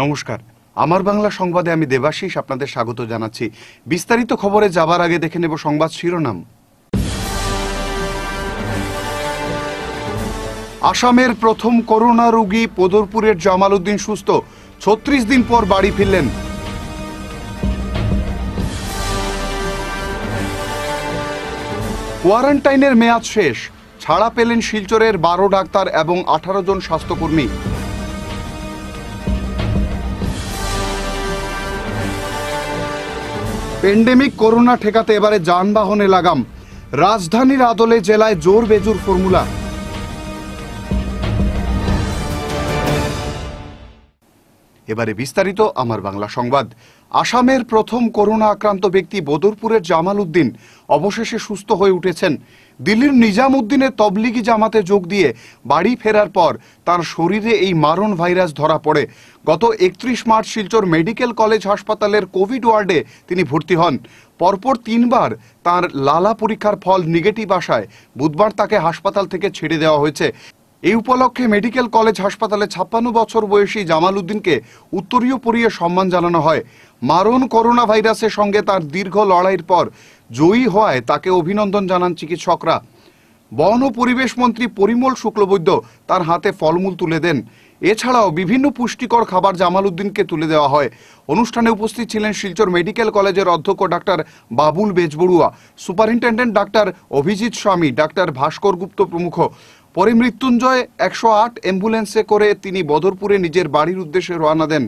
নমস্কার, আমার বাংলা সংবাদে আমি দেবাশিস আপনাদের স্বাগত জানাচ্ছি। বিস্তারিত খবরে যাবার আগে দেখে নেব সংবাদ শিরোনাম। আসামের প্রথম করোনা রোগী পদরপুরের জামাল উদ্দিন সুস্থ, ৩৬ দিন পর বাড়ি ফিরলেন। কোয়ারেন্টাইনের মেয়াদ শেষ, ছাড়া পেলেন শিলচরের ১২ ডাক্তার এবং ১৮ জন স্বাস্থ্যকর্মী। প্যান্ডেমিক করোনা ঠেকাতে এবারে যানবাহনে লাগাম, রাজধানীর আদলে জেলায় জোর বেজুর ফর্মুলা। এবারে বিস্তারিত আমার বাংলা সংবাদ। আসামের প্রথম করোনা আক্রান্ত ব্যক্তি বদরপুরের জামাল উদ্দিন অবশেষে সুস্থ হয়ে উঠেছেন। দিল্লির নিজামউদ্দিনের তবলিগি জামাতে যোগ দিয়ে বাড়ি ফেরার পর তার শরীরে এই মারণ ভাইরাস ধরা পড়ে। গত ৩১ মার্চ শিলচর মেডিকেল কলেজ হাসপাতালের কোভিড ওয়ার্ডে তিনি ভর্তি হন। পরপর ৩ বার তার লালা পরীক্ষার ফল নেগেটিভ আসায় বুধবার তাকে হাসপাতাল থেকে ছেড়ে দেওয়া হয়েছে। এই উপলক্ষে মেডিকেল কলেজ হাসপাতালে ৫৬ বছর বয়সী জামাল উদ্দিনকে উত্তরীয় পরিয়ে সম্মান জানানো হয়। মারণ করোনা ভাইরাসের সঙ্গে তার দীর্ঘ লড়াইয়ের পর জয়ী হওয়ায় তাকে অভিনন্দন জানান চিকিৎসকরা। বন ও পরিবেশ মন্ত্রী পরিমল শুক্লবৈদ্য তার হাতে ফলমূল তুলে দেন। এছাড়াও বিভিন্ন পুষ্টিকর খাবার জামাল উদ্দিনকে তুলে দেওয়া হয়। অনুষ্ঠানে উপস্থিত ছিলেন শিলচর মেডিকেল কলেজের অধ্যক্ষ ডাক্তার বাবুল বেজবড়ুয়া, সুপারিনটেন্ডেন্ট ডাক্তার অভিজিৎ স্বামী, ডাক্তার ভাস্কর গুপ্ত প্রমুখ। পরে মৃত্যুঞ্জয় ১০৮ অ্যাম্বুলেন্সে করে তিনি বদরপুরে নিজের বাড়ির উদ্দেশ্যে রওনা দেন।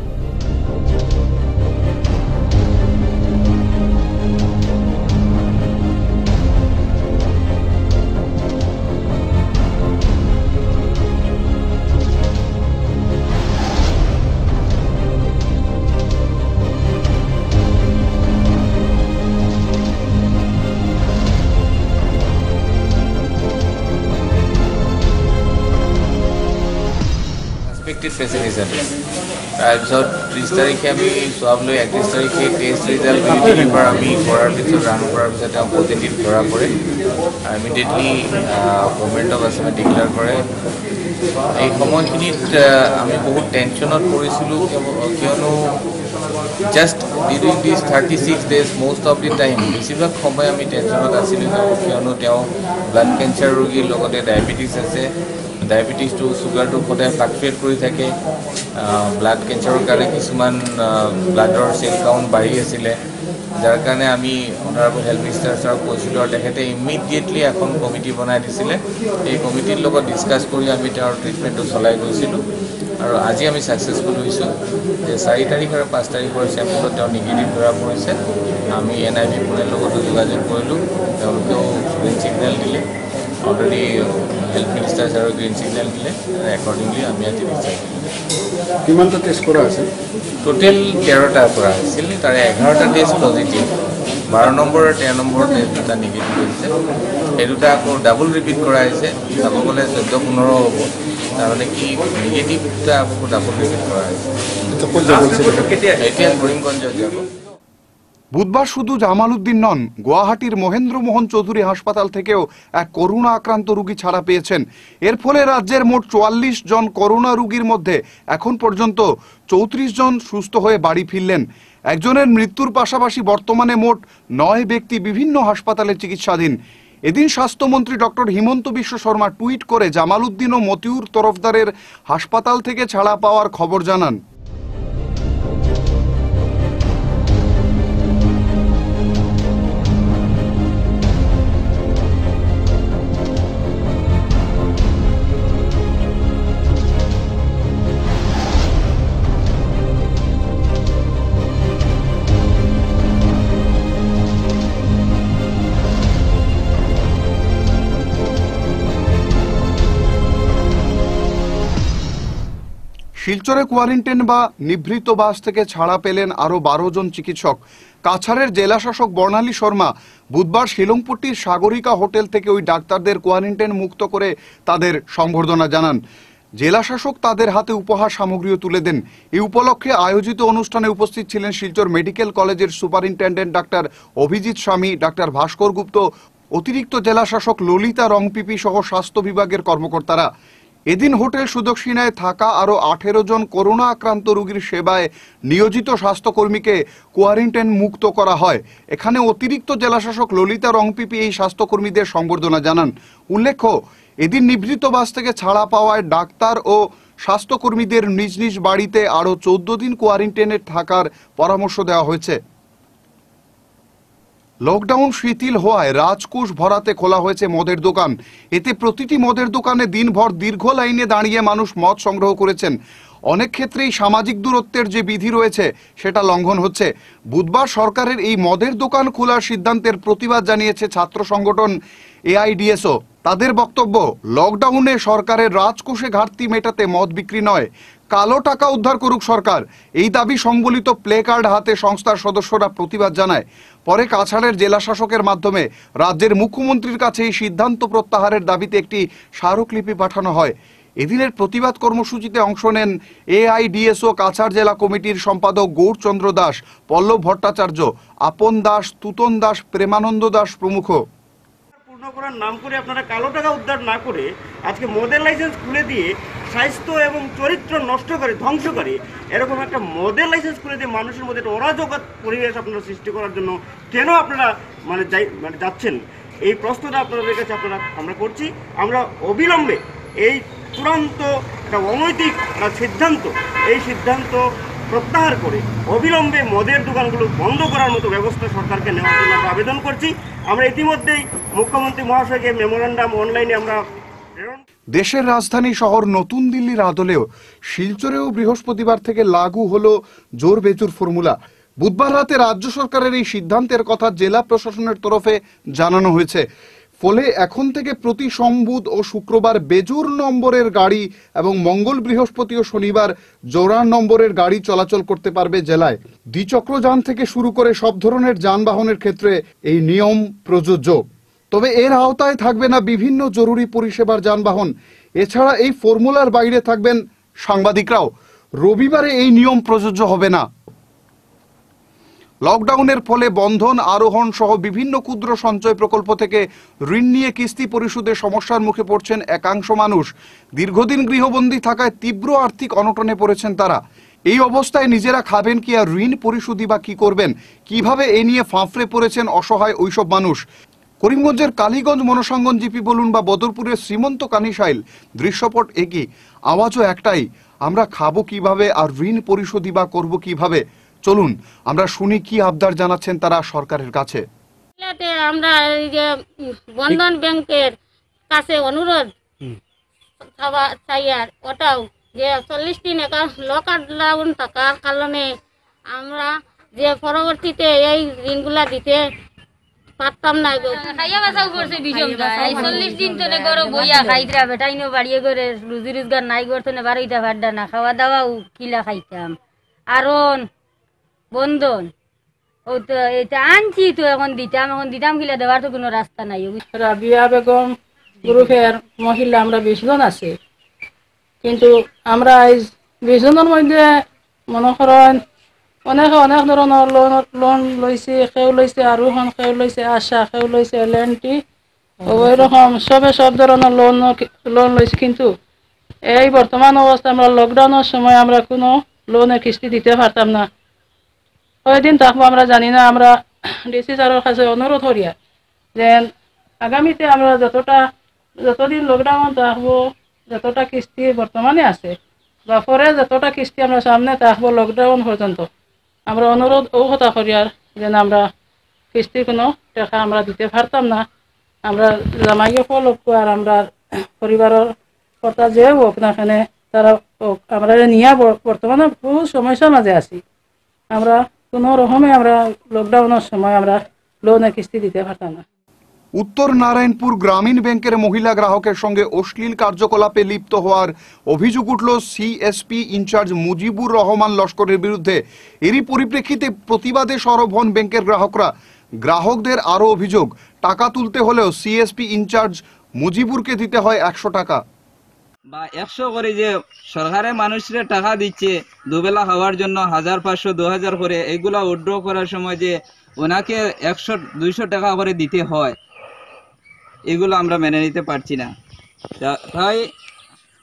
পেসিমিজম তাৰপিছত ৩০ তাৰিখে আমি চোৱাব লৈ ৩১ তাৰিখে টেষ্ট ৰিজাল্ট ইউটিউবৰ আমি কৰাৰ পিছত ৰান কৰাৰ পিছত তেওঁ পজিটিভ ধৰা পৰে। ইমিডিয়েটলি গভৰ্ণমেণ্ট অফ আছামে ডিক্লেয়াৰ কৰে। এই সময়খিনিত আমি বহুত টেনশ্যনত পৰিছিলোঁ, কিয়নো just during this 36 days most of the time বেছিভাগ সময় আমি টেনশ্যনত আছিলোঁ, কিয়নো তেওঁ ব্লাড কেঞ্চাৰ ৰোগীৰ লগতে ডায়েবেটিছ আছে। ডায়েবেটিছটো চুগাৰটো সদায় ফ্লাকচুৱেট কৰি থাকে। ব্লাড কেঞ্চাৰৰ কাৰণে কিছুমান ব্লাডৰ চেল কাউণ্ট বাঢ়ি আছিলে, যাৰ কাৰণে আমি অনাৰেবল হেল্থ মিনিষ্টাৰ ছাৰক কৈছিলোঁ আৰু তেখেতে ইমিডিয়েটলি এখন কমিটি বনাই দিছিলে। এই কমিটিৰ লগত ডিছকাছ কৰি আমি তেওঁৰ ট্ৰিটমেণ্টটো চলাই গৈছিলোঁ আৰু আজি আমি ছাকচেছফুল হৈছোঁ যে ৪ তাৰিখ আৰু ৫ তাৰিখৰ চেম্পলত তেওঁ নিগেটিভ ধৰা পৰিছে। আমি NIV পুনেৰ লগতো যোগাযোগ কৰিলোঁ, তেওঁলোকেও গ্ৰীণ ছিগনেল দিলে। অলৰেডি হেল্থ মিনিষ্টাৰ ছাৰৰ গ্ৰীণ ছিগনেল দিলে, একৰ্ডিংলি আমি আজি ডিছচাৰ্জ দিলোঁ। কিমানটা টেষ্ট কৰা আছে? টোটেল 13টা কৰা হৈছিল, তাৰে 11টা টেষ্ট পজিটিভ, 12 নম্বৰ আৰু 13 নম্বৰ টেষ্ট দুটা নিগেটিভ হৈছে। সেই দুটা আকৌ ডাবল ৰিপিট কৰা হৈছে, চাব গ'লে 14-15 হ'ব। তাৰমানে কি নিগেটিভ দুটা আকৌ ডাবল ৰিপিট কৰা হৈছে। এতিয়া কৰিমগঞ্জ যাব। বুধবার শুধু জামাল উদ্দিন নন, গুয়াহাটির মহেন্দ্রমোহন চৌধুরী হাসপাতাল থেকেও এক করোনা আক্রান্ত রোগী ছাড়া পেয়েছেন। এর ফলে রাজ্যের মোট ৪৪ জন করোনা রোগীর মধ্যে এখন পর্যন্ত ৩৪ জন সুস্থ হয়ে বাড়ি ফিরলেন। একজনের মৃত্যুর পাশাপাশি বর্তমানে মোট ৯ ব্যক্তি বিভিন্ন হাসপাতালে চিকিৎসাধীন। এদিন স্বাস্থ্যমন্ত্রী ডক্টর হিমন্ত বিশ্ব শর্মা টুইট করে জামাল উদ্দিন ও মতিউর তরফদারের হাসপাতাল থেকে ছাড়া পাওয়ার খবর জানান। শিলচরে কোয়ারেন্টাইন বা নিভৃত বাস থেকে ছাড়া পেলেন আরো 12 জন চিকিৎসক। কাছাড়ের জেলা শাসক বর্ণালী শর্মা বুধবার শিলংপট্টির সাগরিকা হোটেল থেকে ওই ডাক্তারদের কোয়ারেন্টাইন মুক্ত করে তাদের সম্বর্ধনা জানান। জেলা শাসক তাদের হাতে উপহার সামগ্রীও তুলে দেন। এই উপলক্ষে আয়োজিত অনুষ্ঠানে উপস্থিত ছিলেন শিলচর মেডিকেল কলেজের সুপারিনটেন্ডেন্ট ডাক্তার অভিজিৎ স্বামী, ডাক্তার ভাস্কর গুপ্ত, অতিরিক্ত জেলা শাসক ললিতা রংপিপি সহ স্বাস্থ্য বিভাগের কর্মকর্তারা। এদিন হোটেল সুদক্ষিণায় থাকা আরও 18 জন করোনা আক্রান্ত রোগীর সেবায় নিয়োজিত স্বাস্থ্যকর্মীকে কোয়ারেন্টাইন মুক্ত করা হয়। এখানে অতিরিক্ত জেলাশাসক ললিতা রংপিপি এই স্বাস্থ্যকর্মীদের সংবর্ধনা জানান। উল্লেখ্য, এদিন নিভৃত বাস থেকে ছাড়া পাওয়ায় ডাক্তার ও স্বাস্থ্যকর্মীদের নিজ নিজ বাড়িতে আরও 14 দিন কোয়ারেন্টাইনে থাকার পরামর্শ দেওয়া হয়েছে। লকডাউন শিথিল হওয়ায় রাজকোষ ভরাতে খোলা হয়েছে মদের দোকান। এতে প্রতিটি মদের দোকানে দিনভর দীর্ঘ লাইনে দাঁড়িয়ে মানুষ মদ সংগ্রহ করেছেন। অনেক ক্ষেত্রেই সামাজিক দূরত্বের যে বিধি রয়েছে সেটা লঙ্ঘন হচ্ছে। বুধবার সরকারের এই মদের দোকান খোলার সিদ্ধান্তের প্রতিবাদ জানিয়েছে ছাত্র সংগঠন এআইডিএসও। তাদের বক্তব্য, লকডাউনে সরকারের রাজকোষে ঘাটতি মেটাতে মদ বিক্রি নয়, কালো টাকা উদ্ধার করুক সরকার। এই দাবি সংবলিত প্লে কার্ড হাতে সংস্থার সদস্যরা প্রতিবাদ জানায়। পরে কাছাড়ের জেলা শাসকের মাধ্যমে রাজ্যের মুখ্যমন্ত্রীর কাছে এই সিদ্ধান্ত প্রত্যাহারের দাবিতে একটি স্মারকলিপি পাঠানো হয়। এদিনের প্রতিবাদ কর্মসূচিতে অংশ নেন এআইডিএসও কাছাড় জেলা কমিটির সম্পাদক গৌরচন্দ্র দাস, পল্লব ভট্টাচার্য, আপন দাস, তুতন দাস, প্রেমানন্দ দাস প্রমুখ। পূর্ণ করার নাম করে আপনারা কালো টাকা উদ্ধার না করে আজকে মদের লাইসেন্স খুলে দিয়ে স্বাস্থ্য এবং চরিত্র নষ্ট করে, ধ্বংস করে, এরকম একটা মদের লাইসেন্স খুলে দিয়ে মানুষের মধ্যে একটা অরাজক পরিবেশ আপনারা সৃষ্টি করার জন্য কেন আপনারা যাচ্ছেন, এই প্রশ্নটা আপনাদের কাছে আমরা করছি। আমরা অবিলম্বে এই চূড়ান্ত একটা অনৈতিক সিদ্ধান্ত, এই সিদ্ধান্ত প্রত্যাহার করে অবিলম্বে মদের দোকানগুলো বন্ধ করার মতো ব্যবস্থা সরকারকে নেওয়ার জন্য আমরা আবেদন করছি। আমরা ইতিমধ্যেই মুখ্যমন্ত্রী মহাশয়কে মেমোরেন্ডাম অনলাইনে আমরা প্রেরণ। দেশের রাজধানী শহর নতুন দিল্লির আদলেও শিলচরেও বৃহস্পতিবার থেকে লাগু হলো জোর বেজুর ফর্মুলা। বুধবার রাতে রাজ্য সরকারের এই সিদ্ধান্তের কথা জেলা প্রশাসনের তরফে জানানো হয়েছে। ফলে এখন থেকে প্রতি সোম, বুধ ও শুক্রবার বেজুর নম্বরের গাড়ি এবং মঙ্গল, বৃহস্পতি ও শনিবার জোড়া নম্বরের গাড়ি চলাচল করতে পারবে জেলায়। দ্বিচক্রযান থেকে শুরু করে সব ধরনের যানবাহনের ক্ষেত্রে এই নিয়ম প্রযোজ্য। তবে এর আওতায় থাকবে না বিভিন্ন জরুরি পরিষেবার যানবাহন। এছাড়া এই ফর্মুলার বাইরে থাকবেন সাংবাদিকরাও। রবিবারে এই নিয়ম প্রযোজ্য হবে না। লকডাউনের ফলে বন্ধন, আরোহণ সহ বিভিন্ন ক্ষুদ্র সঞ্চয় প্রকল্প থেকে ঋণ নিয়ে কিস্তি পরিশোধে সমস্যার মুখে পড়ছেন একাংশ মানুষ। দীর্ঘদিন গৃহবন্দী থাকায় তীব্র আর্থিক অনটনে পড়েছেন তারা। এই অবস্থায় নিজেরা খাবেন কি আর ঋণ পরিশোধই বা কি করবেন, কিভাবে এ নিয়ে ফাঁফড়ে পড়েছেন অসহায় ওইসব মানুষ। করিমগঞ্জের কালীগঞ্জ মনসাঙ্গন জিপি বলুন বা বদরপুরের শ্রীমন্ত কানিশাইল, দৃশ্যপট একই, আওয়াজও একটাই, আমরা খাবো কিভাবে আর ঋণ পরিশোধই বা করবো কিভাবে। চলুন আমরা শুনি কি আবদার জানাচ্ছেন তারা সরকারের কাছে। আমরা এই যে বন্ধন ব্যাংকের কাছে অনুরোধ চাই, আর ওটাও যে 40 দিন লকডাউন থাকার কারণে আমরা যে পরবর্তীতে এই ঋণগুলা দিতে পারতাম না। খাইয়া বাসাও করছে বিষম এই 40 দিন তো গরো বইয়া খাইতরা বেটাইনো বাড়িয়ে করে রুজি রোজগার নাই করতে না, বাড়িটা ভাড়া না, খাওয়া দাওয়াও কিলা খাইতাম। আরন বন্ধন ও তো এটা আনছি তো এখন দিতাম কিলা দেওয়ার তো কোনো রাস্তা নাই। রাবিয়া বেগম গ্রুপের মহিলা আমরা 20 জন আছে, কিন্তু আমরা এই 20 জনের মধ্যে মনে করেন অনেক ধরনের লোন লইছে। কেউ লইছে আরোহণ, কেউ লইছে আশা, কেউ লইছে এলএনটি, ওই রকম সব ধরনের লোন লইছে। কিন্তু এই বর্তমান অবস্থা আমরা লকডাউনের সময় আমরা কোনো লোনের কিস্তি দিতে পারতাম না। কয়দিন থাকবো আমরা জানি না। আমরা ডিসি স্যারের কাছে অনুরোধ করিয়া যে আগামীতে আমরা যতদিন লকডাউন থাকবো, যতটা কিস্তি বর্তমানে আছে বা পরে যতটা কিস্তি আমরা সামনে থাকবো লকডাউন পর্যন্ত, আমরা অনুরোধ ও কথা করিয়ার যেন আমরা কিস্তির কোনো টাকা আমরা দিতে পারতাম না। আমরা জামাইকে ফলক আর আমরা পরিবারের কথা যে হোক না এখানে তারা আমরা নিয়ে বর্তমানে বহু সমস্যার মাঝে আছি। আমরা কোনো রকমে আমরা লকডাউনের সময় আমরা লোনের কিস্তি দিতে পারতাম না। উত্তর নারায়ণপুর গ্রামীণ ব্যাংকের মহিলা গ্রাহকের সঙ্গে অশ্লীল কার্যকলাপে লিপ্ত হওয়ার অভিযোগ উঠল সিএসপি ইনচার্জ মুজিবুর রহমান লস্করের বিরুদ্ধে। এরই পরিপ্রেক্ষিতে প্রতিবাদে সরব হন ব্যাংকের গ্রাহকরা। গ্রাহকদের আরও অভিযোগ, টাকা তুলতে হলেও সিএসপি ইনচার্জ মুজিবুরকে দিতে হয় 100 টাকা বা 100 করে, যে সরকারের মানুষের টাকা দিচ্ছে দুবেলা খাওয়ার জন্য 1500 2000 করে, এগুলা উইথড্র করার সময় যে ওনাকে 100-200 টাকা করে দিতে হয়, এগুলো আমরা মেনে নিতে পারছি না। তাই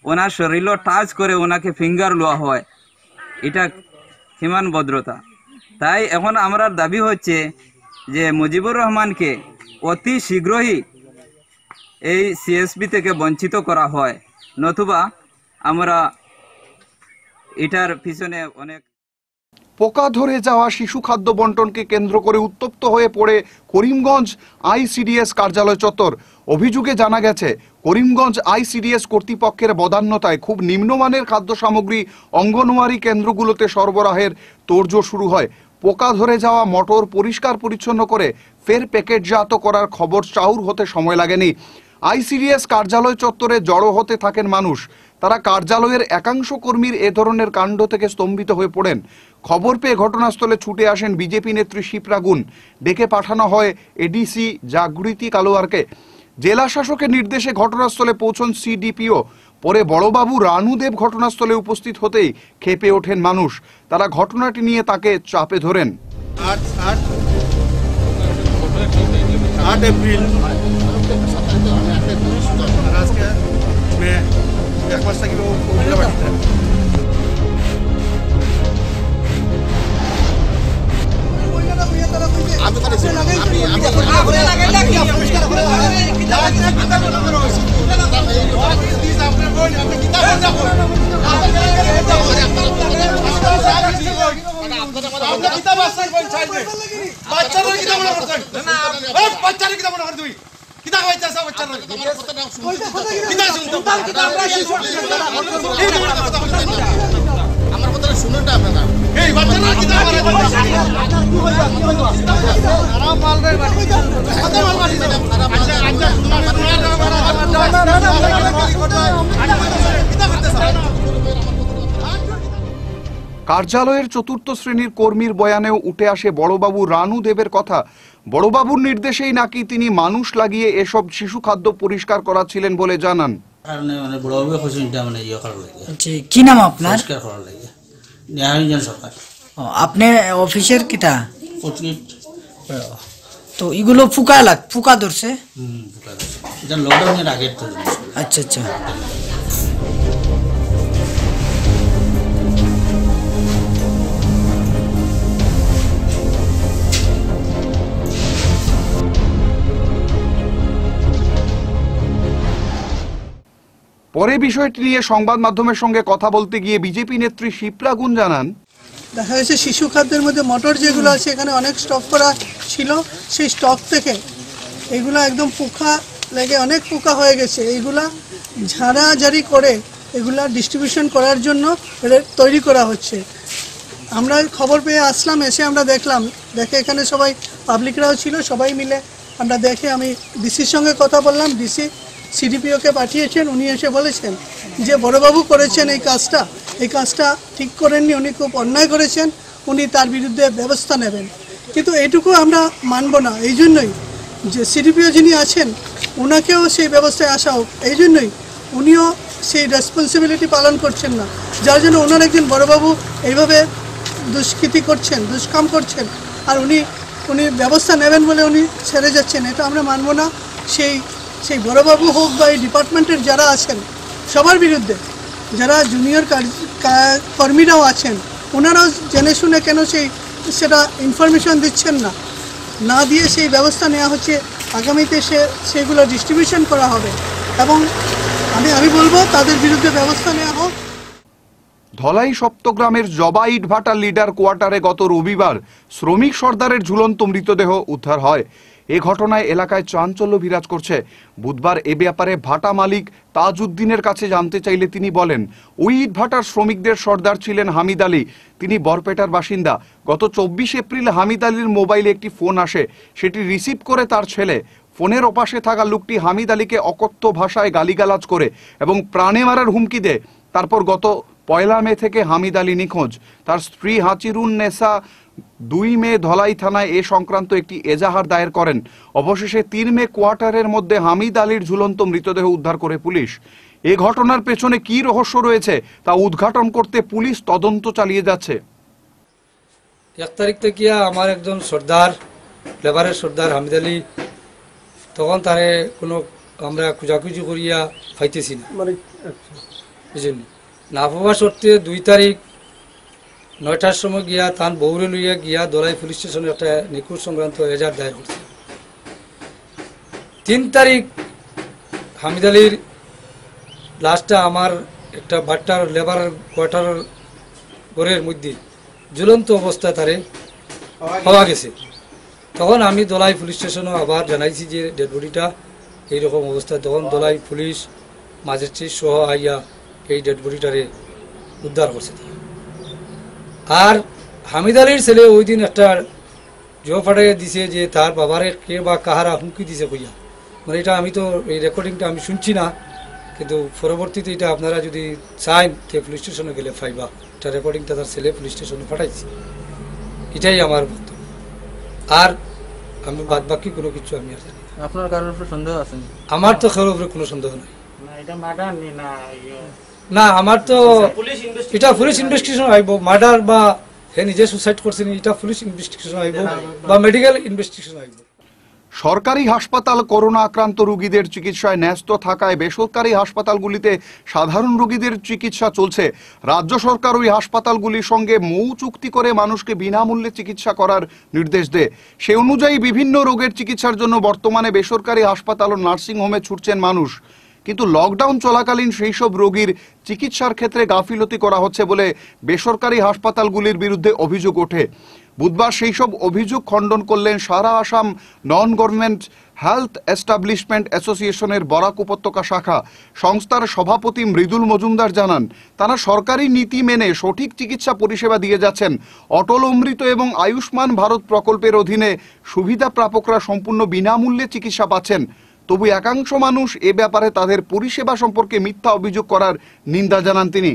ওনার শরীরও টাচ করে ওনাকে ফিঙ্গার লওয়া হয়, এটা কিমান ভদ্রতা। তাই এখন আমরা দাবি হচ্ছে যে মুজিবুর রহমানকে অতি শীঘ্রই এই সিএসপি থেকে বঞ্চিত করা হয়, নতুবা আমরা এটার পিছনে অনেক। পোকা ধরে যাওয়া শিশু খাদ্য বন্টনকে কেন্দ্র করে উত্তপ্ত হয়ে পড়ে করিমগঞ্জ আইসিডিএস কার্যালয় চত্বর। অভিযোগে জানা গেছে করিমগঞ্জ আইসিডিএস কর্তৃপক্ষের বদান্যতায় খুব নিম্নমানের খাদ্য সামগ্রী অঙ্গনওয়াড়ি কেন্দ্রগুলোতে সরবরাহের তোড়জোড় শুরু হয়। পোকা ধরে যাওয়া মটর পরিষ্কার পরিচ্ছন্ন করে ফের প্যাকেটজাত করার খবর চাউর হতে সময় লাগেনি। আইসিডিএস কার্যালয় চত্বরে জড়ো হতে থাকেন মানুষ। তারা কার্যালয়ের একাংশ কর্মীর এ ধরনের কাণ্ড থেকে স্তম্ভিত হয়ে পড়েন। খবর পেয়ে ঘটনাস্থলে ছুটে আসেন বিজেপি নেত্রী শিপ্রা গুন। ডেকে পাঠানো হয় এডিসি জাগৃতি কালোয়ারকে। জেলা শাসকের নির্দেশে ঘটনাস্থলে পৌঁছন সিডিপিও। পরে বড়বাবু রানুদেব ঘটনাস্থলে উপস্থিত হতেই ক্ষেপে ওঠেন মানুষ। তারা ঘটনাটি নিয়ে তাকে চাপে ধরেন। 8 এপ্রিল আজকে এক মাস থাকি আমার কথা শুনুনটা আপনারা এই বাচ্চারা কি কার্যালয়ের চতুর্থ শ্রেণীর কর্মীর বয়ানেও উঠে আসে বড়বাবু রানু দেবের কথা। বড়বাবুর নির্দেশেই নাকি তিনি মানুষ লাগিয়ে এসব শিশু খাদ্য পরিষ্কার করাচ্ছিলেন বলে জানান। কি নাম আপনার? আপনি অফিসের কিটা? তো এগুলো ফুকা ধরছে? আচ্ছা আচ্ছা। পরে বিষয়টি নিয়ে সংবাদ মাধ্যমের সঙ্গে কথা বলতে গিয়ে বিজেপি নেত্রী শিপ্রা গুন জানান, দেখা যাচ্ছে শিশু খাদ্যের মধ্যে মটর যেগুলো আছে এখানে অনেক স্টক করা ছিল, সেই স্টক থেকে এগুলো একদম পোকা লেগে অনেক পোকা হয়ে গেছে। এইগুলা ঝাড়াঝাড়ি করে এগুলা ডিস্ট্রিবিউশন করার জন্য তৈরি করা হচ্ছে। আমরা খবর পেয়ে আসলাম, এসে আমরা দেখলাম, দেখে এখানে সবাই পাবলিকরাও ছিল, সবাই মিলে আমরা দেখে আমি ডিসির সঙ্গে কথা বললাম। ডিসি সিডিপিওকে পাঠিয়েছেন, উনি এসে বলেছেন যে বড়বাবু করেছেন এই কাজটা ঠিক করেননি, উনি খুব অন্যায় করেছেন, উনি তার বিরুদ্ধে ব্যবস্থা নেবেন। কিন্তু এইটুকু আমরা মানব না, এই জন্যই যে সিডিপিও যিনি আছেন ওনাকেও সেই ব্যবস্থায় আসা হোক, এই জন্যই উনিও সেই রেসপন্সিবিলিটি পালন করছেন না, যার জন্য ওনার একজন বড়বাবু এইভাবে দুষ্কৃতি করছেন, দুষ্কাম করছেন, আর উনি ব্যবস্থা নেবেন বলে উনি ছেড়ে যাচ্ছেন। এটা আমরা মানব না। সেই বড়বাবু হোক বা এই ডিপার্টমেন্টের যারা আছেন সবার বিরুদ্ধে, যারা জুনিয়র কর্মীরাও আছেন ওনারাও জেনে শুনে কেন সেটা ইনফরমেশন দিচ্ছেন না দিয়ে সেই ব্যবস্থা নেওয়া হচ্ছে। আগামীতে সেগুলো ডিস্ট্রিবিউশন করা হবে এবং আমি বলবো তাদের বিরুদ্ধে ব্যবস্থা নেওয়া হোক। ধলাই সপ্তগ্রামের জবা ইটভাটার লিডার কোয়ার্টারে গত রবিবার শ্রমিক সর্দারের ঝুলন্ত মৃতদেহ উদ্ধার হয়। এ ঘটনায় এলাকায় চাঞ্চল্য বিরাজ করছে। বুধবার এ ব্যাপারে ভাটা মালিক তাজউদ্দিনের কাছে জানতে চাইলে তিনি বলেন, ওই ইটভাটার শ্রমিকদের সর্দার ছিলেন হামিদ আলী। তিনি বরপেটার বাসিন্দা। গত 24 এপ্রিল হামিদ আলীর মোবাইলে একটি ফোন আসে, সেটি রিসিভ করে তার ছেলে। ফোনের ওপাশে থাকা লোকটি হামিদ আলীকে অকথ্য ভাষায় গালিগালাজ করে এবং প্রাণে মারার হুমকি দেয়। তারপর গত 1 মে থেকে হামিদ আলী নিখোঁজ। তার স্ত্রী হাচিরুন নেসা 2 মে ধলাই থানায় এ সংক্রান্ত একটি এজাহার দায়ের করেন। অবশেষে 3 মে কোয়ার্টারের মধ্যে হামিদ আলীর ঝুলন্ত মৃতদেহ উদ্ধার করে পুলিশ। এ ঘটনার পেছনে কি রহস্য রয়েছে তা উদ্ঘাটন করতে পুলিশ তদন্ত চালিয়ে যাচ্ছে। 1 তারিখ থেকে আমার একজন সর্দার, লেবারের সর্দার হামিদ আলী, তখন তারে কোনো আমরা খুঁজাখুঁজি করিয়া পাইতেছি না। বুঝলেন না পাওয়া সত্ত্বে 2 তারিখ 9টার সময় গিয়া তান বৌরে লইয়া গিয়া দলাই পুলিশ স্টেশনে একটা নিখোঁজ সংক্রান্ত এজাহার দায়ের করছে। 3 তারিখ হামিদ আলীর লাস্টটা আমার একটা বাট্টার লেবার কোয়ার্টার ঘরের মধ্যে ঝুলন্ত অবস্থায় তারে পাওয়া গেছে। তখন আমি দলাই পুলিশ স্টেশনে আবার জানাইছি যে ডেড বডিটা এইরকম অবস্থায়, তখন দলাই পুলিশ ম্যাজিস্ট্রেট সহ আইয়া এই ডেড বডিটারে উদ্ধার করছে। আর হামিদ আলীর ছেলে ওই দিন একটা জব ফাটাইয়া দিছে যে তার বাবারে কে বা কাহারা হুমকি দিছে কইয়া, মানে এটা আমি তো এই রেকর্ডিংটা আমি শুনছি না, কিন্তু পরবর্তীতে এটা আপনারা যদি চান তে পুলিশ স্টেশনে গেলে পাইবা, এটা রেকর্ডিংটা তার ছেলে পুলিশ স্টেশনে পাঠাইছে। এটাই আমার বক্তব্য। আর আমি বাদ বাকি কোনো কিছু আমি আর জানি না। আপনার কারোর উপরে সন্দেহ আছে? আমার তো কারোর উপরে কোনো সন্দেহ নাই। না আমার তো এটা পুলিশ ইনভেস্টিগেশন আইব, মার্ডার বা হে নিজে সুসাইড করছেন এটা পুলিশ ইনভেস্টিগেশন আইব বা মেডিকেল ইনভেস্টিগেশন আইব। সরকারি হাসপাতাল করোনা আক্রান্ত রোগীদের চিকিৎসায় ন্যস্ত থাকায় বেসরকারি হাসপাতালগুলিতে সাধারণ রোগীদের চিকিৎসা চলছে। রাজ্য সরকার ওই হাসপাতালগুলির সঙ্গে মৌ চুক্তি করে মানুষকে বিনামূল্যে চিকিৎসা করার নির্দেশ দেয়। সে অনুযায়ী বিভিন্ন রোগের চিকিৎসার জন্য বর্তমানে বেসরকারি হাসপাতাল ও নার্সিংহোমে ছুটছেন মানুষ। কিন্তু লকডাউন চলাকালীন সেই সব রোগীর চিকিৎসার ক্ষেত্রে গাফিলতি করা হচ্ছে বলে বেসরকারি হাসপাতালগুলির বিরুদ্ধে অভিযোগ ওঠে। বুধবার সেই সব অভিযোগ খণ্ডন করলেন সারা Assam non government health establishment অ্যাসোসিয়েশনের বরাক উপত্যকা শাখা। সংস্থার সভাপতি মৃদুল মজুমদার জানান, তারা সরকারি নীতি মেনে সঠিক চিকিৎসা পরিষেবা দিয়ে যাচ্ছেন। অটল অমৃত এবং আয়ুষ্মান ভারত প্রকল্পের অধীনে সুবিধা প্রাপকরা সম্পূর্ণ বিনামূল্যে চিকিৎসা পাচ্ছেন। তবু একাংশ মানুষ এ ব্যাপারে তাদের পরিষেবা সম্পর্কে মিথ্যা অভিযোগ করার নিন্দা জানান তিনি।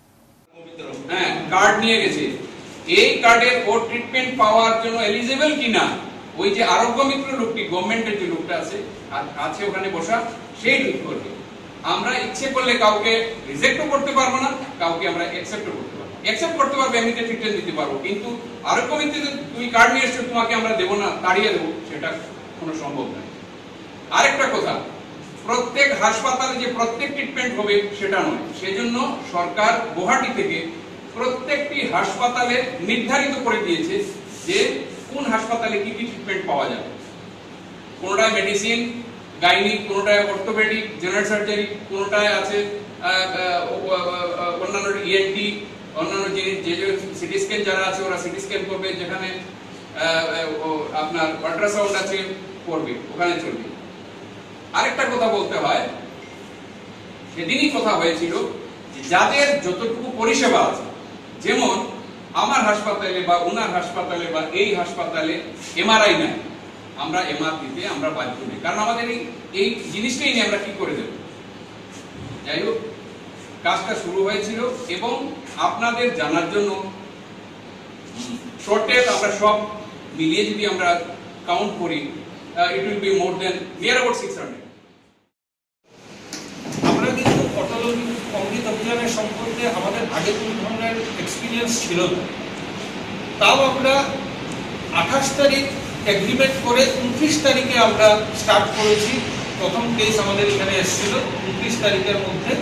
হ্যাঁ, কার্ড নিয়ে গেছে, এই কার্ডের ও ট্রিটমেন্ট পাওয়ার জন্য এলিজিবল কিনা ওই যে আরোগ্য মিত্র লোকটি গভর্নমেন্টের যে লোকটা আছে ওখানে বসা, সেই ঠিক করবে। আমরা ইচ্ছে করলে কাউকে রিজেক্টও করতে পারবো না, কাউকে আমরা অ্যাকসেপ্টও করতে পারবো। অ্যাকসেপ্ট করতে পারবো, এমনিতে ট্রিটমেন্ট দিতে পারবো, কিন্তু আরোগ্য মিত্রে তুমি কার্ড নিয়ে এসছো তোমাকে আমরা দেবো না, তাড়িয়ে দেবো, সেটা কোনো সম্ভব নয়। আরেকটা কথা, প্রত্যেক হাসপাতালে যে প্রত্যেক ট্রিটমেন্ট হবে সেটা নয়। সেজন্য সরকার গুয়াহাটি থেকে প্রত্যেকটি হাসপাতালে নির্ধারিত করে দিয়েছে যে কোন হাসপাতালে কি কি ট্রিটমেন্ট পাওয়া যাবে। কোনটায় মেডিসিন, গাইনিক, কোনটায় অর্থোপেডিক, জেনারেল সার্জারি, কোনটায় আছে অন্যান্য ইএনটি, অন্যান্য জিনিস, যে সিটি স্ক্যান যারা আছে ওরা সিটি স্ক্যান করবে, যেখানে আপনার আল্ট্রাসাউন্ড আছে করবে, ওখানে চলবে। আরেকটা কথা বলতে হয়, সেদিনই কথা হয়েছিল যে যাদের যতটুকু পরিষেবা আছে, যেমন আমার হাসপাতালে বা ওনার হাসপাতালে বা এই হাসপাতালে এমআরআই নাই, আমরা এমআর দিতে আমরা বাধ্য নেই, কারণ আমাদের এই জিনিসটাই নিয়ে আমরা কি করে দেব। যাই হোক, কাজটা শুরু হয়েছিল এবং আপনাদের জানার জন্য টোটাল আমরা সব মিলিয়ে যদি আমরা কাউন্ট করি, it will be more than near about 600. আমরা কিন্তু অটল অমৃত অভিযানের সম্পর্কে আমাদের আগে কোনো ধরনের এক্সপিরিয়েন্স ছিল না, তাও আমরা 28 তারিখ এগ্রিমেন্ট করে 29 তারিখে আমরা স্টার্ট করেছি। প্রথম কেস আমাদের এখানে এসেছিল 29 তারিখের মধ্যে।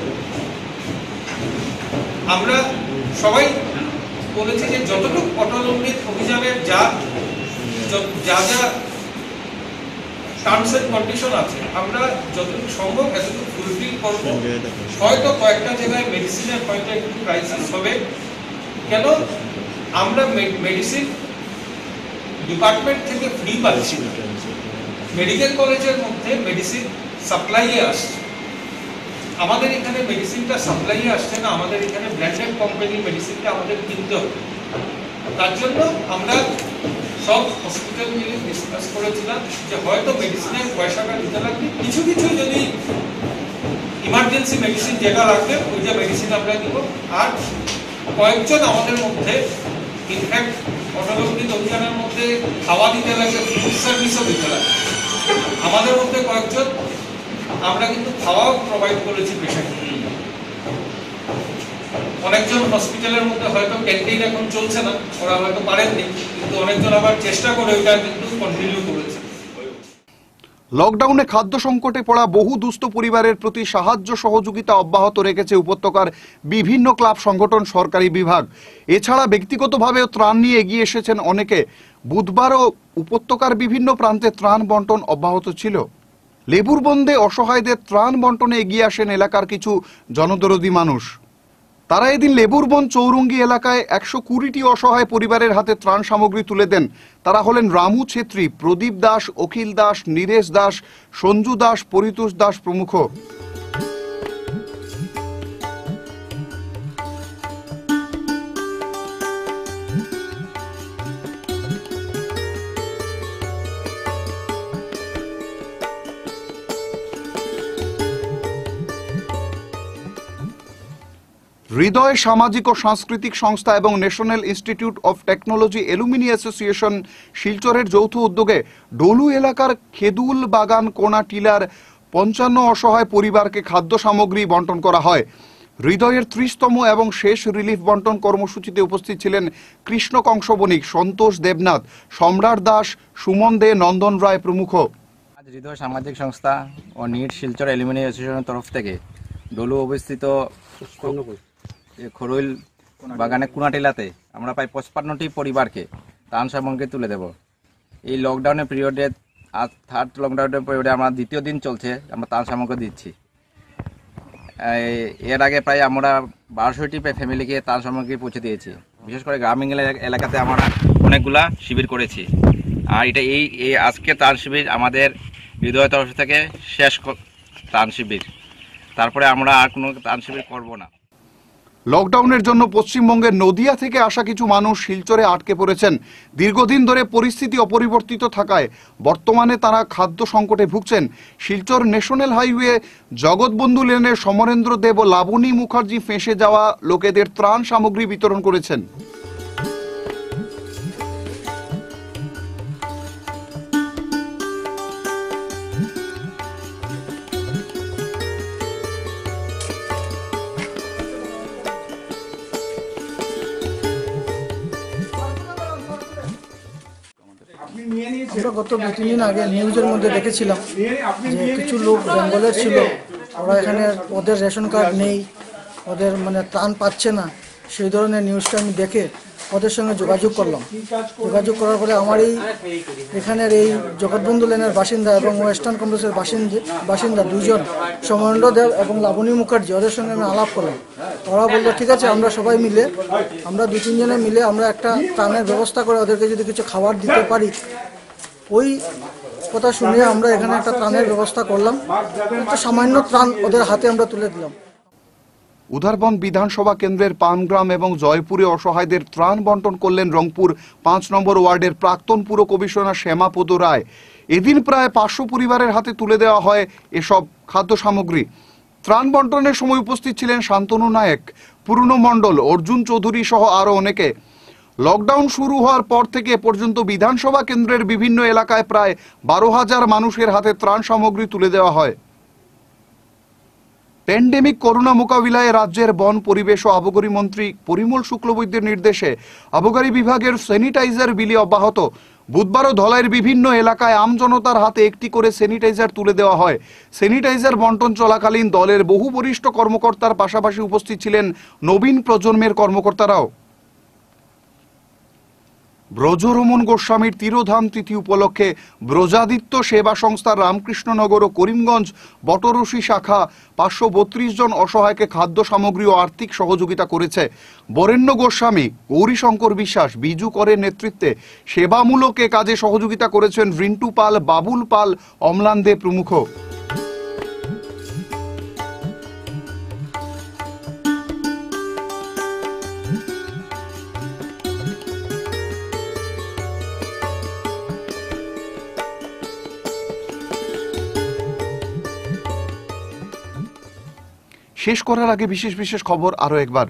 আমরা সবাই বলেছি যে যতটুকু অটল অমৃত অভিযানের যা যা টার্মস এন্ড কন্ডিশন আছে আমরা যতটুকু সম্ভব এতটুকু ফুলফিল করব। হয়তো কয়েকটা জায়গায় মেডিসিনের হয়তো একটু ক্রাইসিস হবে, কেন আমরা মেডিসিন ডিপার্টমেন্ট থেকে ফ্রি পাচ্ছি না। মেডিকেল কলেজের মধ্যে মেডিসিন সাপ্লাইয়ে আসছে, আমাদের এখানে মেডিসিনটা সাপ্লাইয়ে আসছে না, আমাদের এখানে ব্র্যান্ডেড কোম্পানির মেডিসিনটা আমাদের কিনতে হবে। তার জন্য আমরা সব হসপিটাল মিলে ডিসকাস করেছিলাম যে হয়তো মেডিসিনের পয়সাটা দিতে লাগবে, কিছু কিছু যদি ইমার্জেন্সি মেডিসিন যেটা লাগবে ওই যে মেডিসিন আমরা দিব। আর কয়েকজন আমাদের মধ্যে ইনফ্যাক্ট অটল অমৃত অভিযানের মধ্যে খাওয়া দিতে লাগে, ফুড সার্ভিসও দিতে লাগে। আমাদের মধ্যে কয়েকজন আমরা কিন্তু খাওয়াও প্রোভাইড করেছি পেশেন্টকে। অনেকজন হসপিটালের মধ্যে হয়তো ক্যান্টিন এখন চলছে না, ওরা হয়তো পারেননি, কিন্তু অনেকজন আবার চেষ্টা করে ওইটা কিন্তু কন্টিনিউ করেছে। লকডাউনে খাদ্য সংকটে পড়া বহু দুস্থ পরিবারের প্রতি সাহায্য সহযোগিতা অব্যাহত রেখেছে উপত্যকার বিভিন্ন ক্লাব সংগঠন, সরকারি বিভাগ। এছাড়া ব্যক্তিগতভাবেও ত্রাণ নিয়ে এগিয়ে এসেছেন অনেকে। বুধবারও উপত্যকার বিভিন্ন প্রান্তে ত্রাণ বন্টন অব্যাহত ছিল। লেবুর বন্দে অসহায়দের ত্রাণ বন্টনে এগিয়ে আসেন এলাকার কিছু জনদরদী মানুষ। তারা এদিন লেবুরবন চৌরঙ্গি এলাকায় 120টি অসহায় পরিবারের হাতে ত্রাণ সামগ্রী তুলে দেন। তারা হলেন রামু ছেত্রী, প্রদীপ দাস, অখিল দাস, নীরেশ দাস, সঞ্জু দাস, পরিতোষ দাস প্রমুখ। হৃদয় সামাজিক ও সাংস্কৃতিক সংস্থা এবং national institute of technology alumni association শিলচরের যৌথ উদ্যোগে ডলু এলাকার খেদুল বাগান কোনা টিলার 55 অসহায় পরিবারকে খাদ্য সামগ্রী বন্টন করা হয়। হৃদয়ের 30তম এবং শেষ রিলিফ বন্টন কর্মসূচিতে উপস্থিত ছিলেন কৃষ্ণ কংস বণিক, সন্তোষ দেবনাথ, সম্রাট দাস, সুমন দে, নন্দন রায় প্রমুখ। আজ হৃদয় সামাজিক সংস্থা ও নিট শিলচর এলুমিনি অ্যাসোসিয়েশনের তরফ থেকে ডলু অবস্থিত খরুইল বাগানে কুনাটিলাতে আমরা প্রায় 55টি পরিবারকে ত্রাণ সামগ্রী তুলে দেব। এই লকডাউনের পিরিয়ডে, আজ থার্ড লকডাউনের পিরিয়ডে আমরা দ্বিতীয় দিন চলছে, আমরা ত্রাণ সামগ্রী দিচ্ছি। এর আগে প্রায় আমরা 1200টি ফ্যামিলিকে ত্রাণ সামগ্রী পৌঁছে দিয়েছি। বিশেষ করে গ্রামীণ এলাকাতে আমরা অনেকগুলা শিবির করেছি। আর এটা এই আজকে ত্রাণ শিবির আমাদের হৃদয় তরফ থেকে শেষ ত্রাণ শিবির। তারপরে আমরা আর কোনো ত্রাণ শিবির করব না। লকডাউনের জন্য পশ্চিমবঙ্গের নদিয়া থেকে আসা কিছু মানুষ শিলচরে আটকে পড়েছেন। দীর্ঘদিন ধরে পরিস্থিতি অপরিবর্তিত থাকায় বর্তমানে তারা খাদ্য সংকটে ভুগছেন। শিলচর ন্যাশনাল হাইওয়ে জগৎবন্ধু লেনের সমরেন্দ্র দেব ও লাবণী মুখার্জি ফেঁসে যাওয়া লোকেদের ত্রাণ সামগ্রী বিতরণ করেছেন। আমরা গত 2-3 দিন আগে নিউজের মধ্যে দেখেছিলাম যে কিছু লোক বেঙ্গলের ছিল, ওরা এখানে ওদের রেশন কার্ড নেই, ওদের মানে ত্রাণ পাচ্ছে না। সেই ধরনের নিউজটা আমি দেখে ওদের সঙ্গে যোগাযোগ করলাম। যোগাযোগ করার পরে আমার এখানের এই জগৎবন্ধু লেনের বাসিন্দা এবং ওয়েস্টার্ন কমপ্লেক্সের বাসিন্দা দুজন, সমরেন্দ্র দেব এবং লাবণী মুখার্জি, ওদের সঙ্গে আমি আলাপ করলাম। ওরা বললো ঠিক আছে, আমরা সবাই মিলে, আমরা 2-3 জনে মিলে আমরা একটা ত্রাণের ব্যবস্থা করে ওদেরকে যদি কিছু খাবার দিতে পারি। ওই কথা শুনে আমরা এখানে একটা ত্রাণের ব্যবস্থা করলাম। একটা সামান্য ত্রাণ ওদের হাতে আমরা তুলে দিলাম। উধারবন বিধানসভা কেন্দ্রের পানগ্রাম এবং জয়পুরে অসহায়দের ত্রাণ বন্টন করলেন রংপুর 5 নম্বর ওয়ার্ডের প্রাক্তন পুর কমিশনার শ্যামাপদ রায়। এদিন প্রায় 500 পরিবারের হাতে তুলে দেওয়া হয় এসব খাদ্য সামগ্রী। ত্রাণ বন্টনের সময় উপস্থিত ছিলেন শান্তনু নায়েক, পূর্ণ মণ্ডল, অর্জুন চৌধুরী সহ আরও অনেকে। লকডাউন শুরু হওয়ার পর থেকে পর্যন্ত বিধানসভা কেন্দ্রের বিভিন্ন এলাকায় প্রায় 12,000 মানুষের হাতে ত্রাণ সামগ্রী তুলে দেওয়া হয়। প্যান্ডেমিক করোনা মোকাবিলায় রাজ্যের বন, পরিবেশ ও আবগারি মন্ত্রী পরিমল শুক্লবৈদ্যের নির্দেশে আবগারি বিভাগের স্যানিটাইজার বিলি অব্যাহত। বুধবারও ধলাইয়ের বিভিন্ন এলাকায় আমজনতার হাতে একটি করে স্যানিটাইজার তুলে দেওয়া হয়। স্যানিটাইজার বন্টন চলাকালীন দলের বহু বরিষ্ঠ কর্মকর্তার পাশাপাশি উপস্থিত ছিলেন নবীন প্রজন্মের কর্মকর্তারাও। ব্রজরমন গোস্বামীর তিরোধাম তিথি উপলক্ষে ব্রজাদিত্য সেবা সংস্থার রামকৃষ্ণনগর ও করিমগঞ্জ বটরশি শাখা 532 জন অসহায়কে খাদ্য সামগ্রী ও আর্থিক সহযোগিতা করেছে। বরেণ্য গোস্বামী, গৌরীশঙ্কর বিশ্বাস, বিজু করের নেতৃত্বে সেবামূলক এ কাজে সহযোগিতা করেছেন রিন্টু পাল, বাবুল পাল, অম্লান দে প্রমুখ। শেষ করার আগে বিশেষ খবর আরো একবার।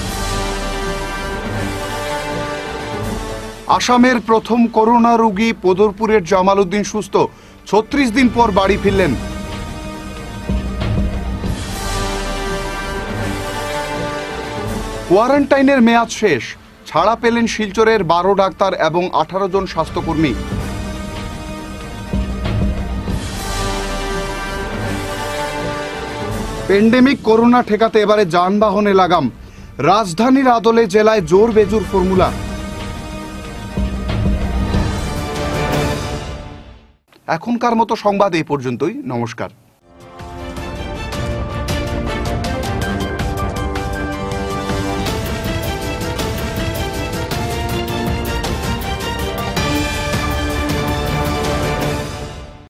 আসামের প্রথম করোনা রোগী বদরপুরের জামাল উদ্দিন সুস্থ, 36 দিন পর বাড়ি ফিরলেন। কোয়ারেন্টাইনের মেয়াদ শেষ, ছাড়া পেলেন শিলচরের 12 ডাক্তার এবং 18 জন স্বাস্থ্যকর্মী। পেন্ডেমিক করোনা ঠেকাতে এবারে যানবাহনে লাগাম, রাজধানীর আদলে জেলায় জোর বেজুর ফর্মুলা। এখনকার মতো সংবাদ এই পর্যন্তই। নমস্কার।